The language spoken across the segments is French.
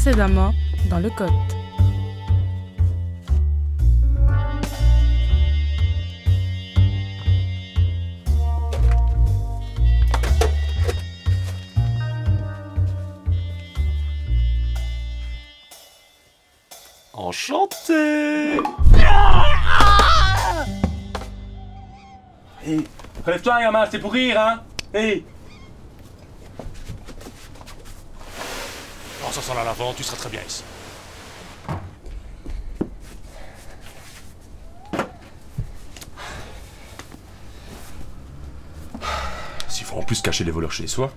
Précédemment, dans le Cote. Enchanté. Hé, relève-toi, gamin, c'est pour rire, hein. Hé. Oh, ça sent la lavande, tu seras très bien ici. S'il faut en plus cacher les voleurs chez soi.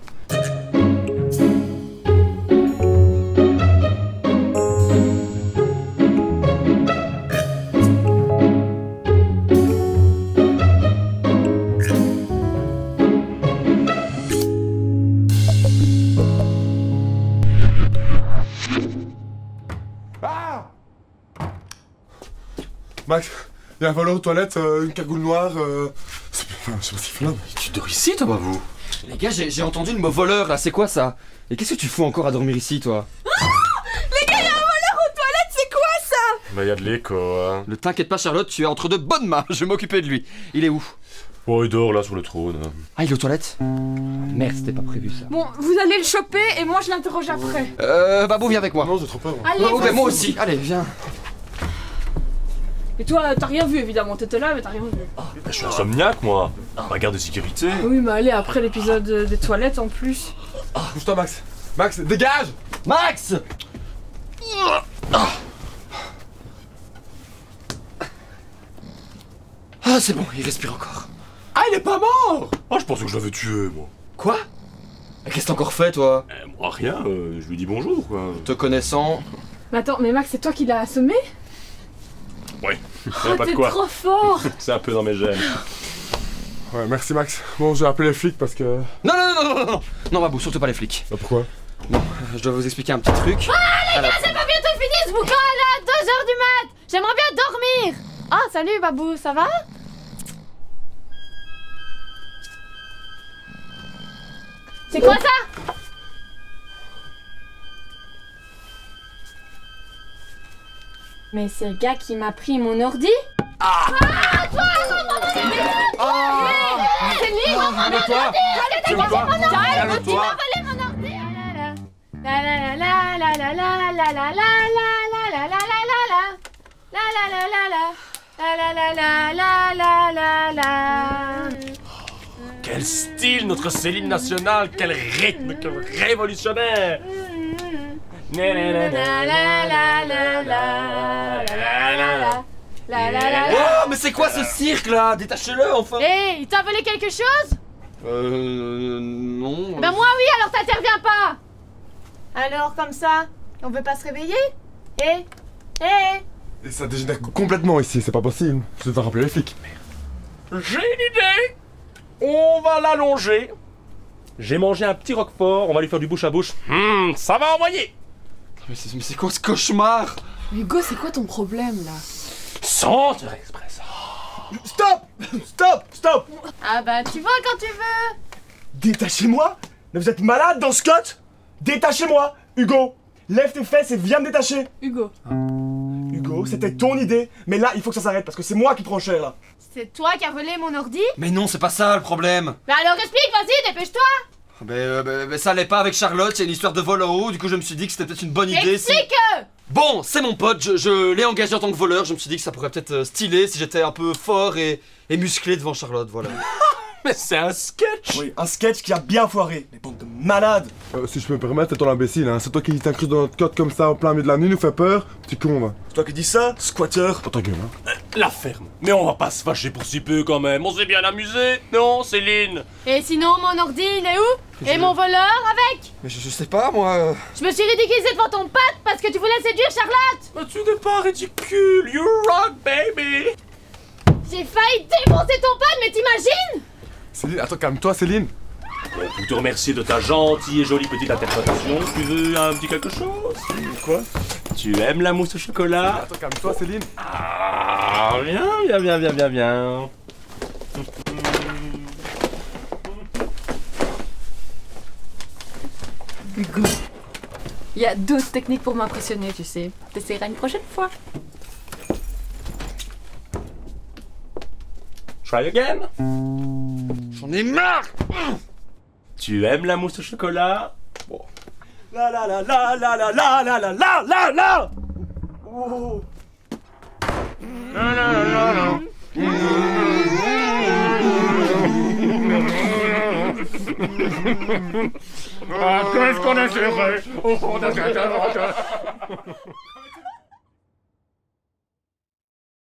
Max, il y a un voleur aux toilettes, une cagoule noire, Enfin, je sais pas ce qu'il fait là, mais... Tu dors ici, toi, Babou? Les gars, j'ai entendu le mot voleur, là, c'est quoi ça? Et qu'est-ce que tu fous encore à dormir ici, toi? Les gars, il y a un voleur aux toilettes, c'est quoi ça? Bah, y a de l'écho, hein. Ne t'inquiète pas, Charlotte, tu es entre de bonnes mains, je vais m'occuper de lui. Il est où? Oh, il dort là sur le trône. Ah, il est aux toilettes? Merde, c'était pas prévu ça. Bon, vous allez le choper et moi je l'interroge après. Babou, viens avec moi. Non, j'ai trop peur. Allez, Babou, vas-y. moi aussi, allez, viens. Et toi, t'as rien vu évidemment, t'étais là mais t'as rien vu. Bah, je suis insomniaque, moi. Ma garde de sécurité. Oui, mais allez, après l'épisode des toilettes en plus. Bouge-toi, Max. Max, dégage! Max! Ah, c'est bon, il respire encore. Ah, il est pas mort. Oh, je pensais que je l'avais tué, moi. Quoi? Qu'est-ce que t'as encore fait, toi? Moi, rien. Je lui dis bonjour, quoi. Te connaissant... Mais attends, mais Max, c'est toi qui l'as assommé? Ouais. Oh, Pas de t'es quoi. trop fort. C'est un peu dans mes gènes. Ouais, merci, Max. Bon, j'ai appelé les flics parce que... Non, non, non, non, non, non. Non, Babou, surtout pas les flics. Bah, pourquoi? Bon, je dois vous expliquer un petit truc. C'est pas bientôt fini ce boucan là, 2h du mat. J'aimerais bien dormir. Oh, salut Babou, ça va? C'est quoi ça? Mais c'est le gars qui m'a pris mon ordi? Céline! Calme-toi! Calme-toi! La la la la la la la la la la la la la la la la la. Quel style, notre Céline nationale. Quel rythme, quel révolutionnaire. Oh, mais c'est quoi ce cirque là? Détachez-le enfin! Hé, il t'a volé quelque chose? Non. Ben moi oui, alors t'interviens pas. Alors comme ça, on veut pas se réveiller? Et ça dégénère complètement ici, c'est pas possible. Je dois rappeler les flics. J'ai une idée. On va l'allonger. J'ai mangé un petit roquefort, on va lui faire du bouche à bouche. Ça va envoyer. Mais c'est quoi ce cauchemar? Hugo, c'est quoi ton problème là? Centre Express. Stop! Stop! Stop! Ah bah tu vois quand tu veux. Détachez-moi? Mais vous êtes malade dans ce cote? Détachez-moi! Hugo! Lève tes fesses et viens me détacher! Hugo. Hugo, c'était ton idée, mais là il faut que ça s'arrête parce que c'est moi qui prends cher là! C'est toi qui as volé mon ordi? Mais non, c'est pas ça le problème! Bah alors explique, vas-y, dépêche-toi. Mais ça allait pas avec Charlotte, c'est une histoire de vol en haut, du coup je me suis dit que c'était peut-être une bonne idée si... Explique! Bon, c'est mon pote, je l'ai engagé en tant que voleur, je me suis dit que ça pourrait peut-être stylé si j'étais un peu fort et musclé devant Charlotte, voilà. Mais c'est un sketch. Oui, un sketch qui a bien foiré, les bandes de malades! Si je peux me permettre, c'est ton imbécile, hein. C'est toi qui t'incrustes dans notre cote comme ça en plein milieu de la nuit, nous fait peur. Petit con, va. C'est toi qui dis ça, squatter? Oh, ta gueule, hein. La ferme. Mais on va pas se fâcher pour si peu quand même. On s'est bien amusé, non, Céline? Et sinon, mon ordi, il est où? Et mon voleur avec? Mais je sais pas, moi... Je me suis ridiculisée devant ton pote parce que tu voulais séduire Charlotte. Mais tu n'es pas ridicule. You rock, baby. J'ai failli défoncer ton pote, mais t'imagines? Céline, attends, calme-toi, Céline. Bon, pour te remercier de ta gentille et jolie petite interprétation, tu veux un petit quelque chose? Quoi? Tu aimes la mousse au chocolat? Attends, calme-toi, Céline. Ah, viens. Hugo. Il y a d'autres techniques pour m'impressionner, tu sais. T'essaieras une prochaine fois. Try again. J'en ai marre. Tu aimes la mousse au chocolat? Bon. La la la la la la la la la la la la. Oh. Qu'est-ce qu'on a serré au fond de cette grotte?